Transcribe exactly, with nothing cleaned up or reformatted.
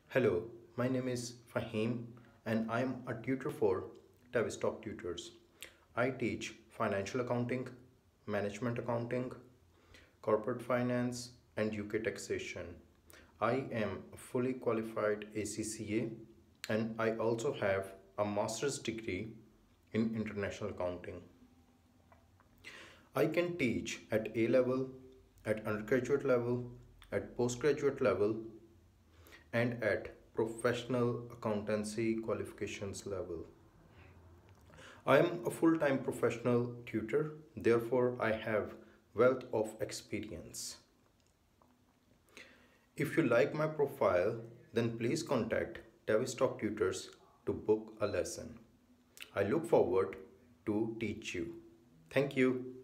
Hello, my name is Fahim and I am a tutor for Tavistock Tutors. I teach financial accounting, management accounting, corporate finance, and U K taxation. I am a fully qualified A C C A and I also have a master's degree in international accounting. I can teach at A level, at undergraduate level, at postgraduate level, and at professional accountancy qualifications level. I am a full-time professional tutor, therefore I have wealth of experience. If you like my profile, then please contact Tavistock Tutors to book a lesson. I look forward to teach you. Thank you.